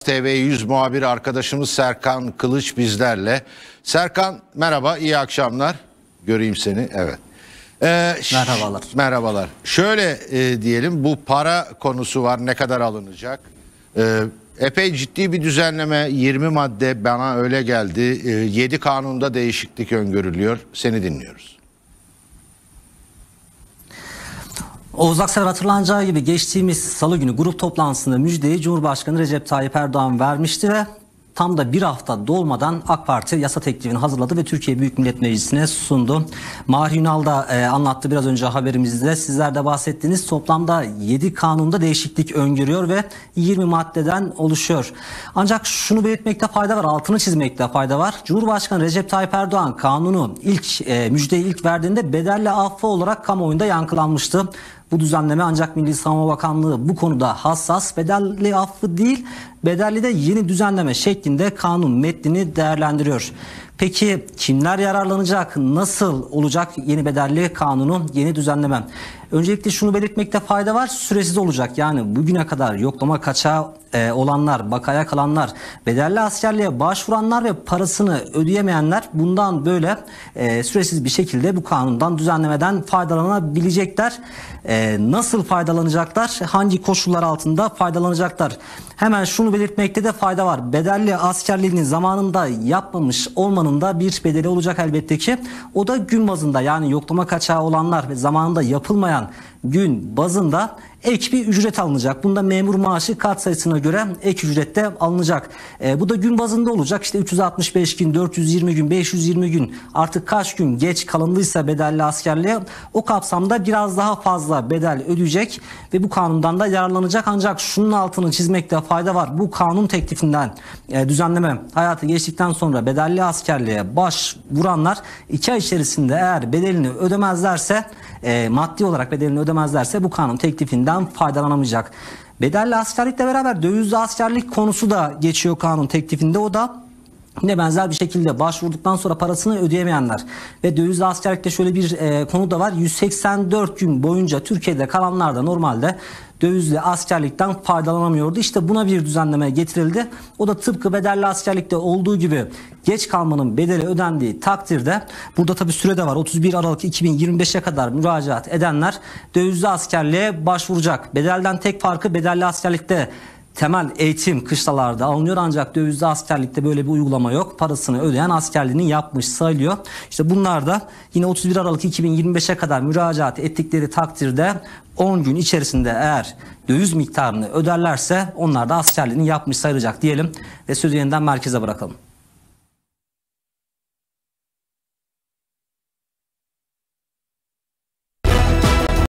TV100 muhabiri arkadaşımız Serkan Kılıç bizlerle. Serkan merhaba, iyi akşamlar. Göreyim seni, evet. Merhabalar. Merhabalar. Şöyle diyelim, bu para konusu var, ne kadar alınacak? Epey ciddi bir düzenleme, 20 madde, bana öyle geldi. 7 kanunda değişiklik öngörülüyor. Seni dinliyoruz. Oğuz Aksever hatırlanacağı gibi geçtiğimiz salı günü grup toplantısında müjdeyi Cumhurbaşkanı Recep Tayyip Erdoğan vermişti ve tam da bir hafta dolmadan AK Parti yasa teklifini hazırladı ve Türkiye Büyük Millet Meclisi'ne sundu. Mahir Ünal da anlattı biraz önce haberimizde. Sizler de bahsettiğiniz toplamda 7 kanunda değişiklik öngörüyor ve 20 maddeden oluşuyor. Ancak şunu belirtmekte fayda var, altını çizmekte fayda var. Cumhurbaşkanı Recep Tayyip Erdoğan kanunu müjdeyi ilk verdiğinde bedelli affı olarak kamuoyunda yankılanmıştı. Bu düzenleme ancak Milli Savunma Bakanlığı bu konuda hassas, bedelli affı değil, bedelli de yeni düzenleme şeklinde kanun metnini değerlendiriyor. Peki kimler yararlanacak? Nasıl olacak yeni bedelli kanunu, yeni düzenleme? Öncelikle şunu belirtmekte fayda var. Süresiz olacak. Yani bugüne kadar yoklama kaçağı olanlar, bakaya kalanlar, bedelli askerliğe başvuranlar ve parasını ödeyemeyenler bundan böyle süresiz bir şekilde bu kanundan, düzenlemeden faydalanabilecekler. Nasıl faydalanacaklar? Hangi koşullar altında faydalanacaklar? Hemen şunu belirtmekte de fayda var. Bedelli askerliğini zamanında yapmamış olmanın da bir bedeli olacak elbette ki. O da gün bazında, yani yoklama kaçağı olanlar ve zamanında yapılmayan gün bazında ek bir ücret alınacak. Bunda memur maaşı katsayısına göre ek ücrette alınacak. Bu da gün bazında olacak. İşte 365 gün, 420 gün, 520 gün, artık kaç gün geç kalındıysa bedelli askerliğe o kapsamda biraz daha fazla bedel ödeyecek ve bu kanundan da yararlanacak. Ancak şunun altını çizmekte fayda var. Bu kanun teklifinden düzenleme hayata geçtikten sonra bedelli askerliğe başvuranlar 2 ay içerisinde eğer bedelini ödemezlerse, maddi olarak bedelini ödemezlerse bu kanun teklifinden faydalanamayacak. Bedelli askerlikle beraber dövizli askerlik konusu da geçiyor kanun teklifinde. O da yine benzer bir şekilde başvurduktan sonra parasını ödeyemeyenler ve dövizli askerlikte şöyle bir konu da var. 184 gün boyunca Türkiye'de kalanlar da normalde dövizli askerlikten faydalanamıyordu. İşte buna bir düzenleme getirildi. O da tıpkı bedelli askerlikte olduğu gibi geç kalmanın bedeli ödendiği takdirde, burada tabi süre de var, 31 Aralık 2025'e kadar müracaat edenler dövizli askerliğe başvuracak. Bedelden tek farkı, bedelli askerlikte temel eğitim kışlalarda alınıyor ancak dövizli askerlikte böyle bir uygulama yok. Parasını ödeyen askerliğini yapmış sayılıyor. İşte bunlar da yine 31 Aralık 2025'e kadar müracaat ettikleri takdirde 10 gün içerisinde eğer döviz miktarını öderlerse onlar da askerliğini yapmış sayılacak diyelim ve sözü yeniden merkeze bırakalım.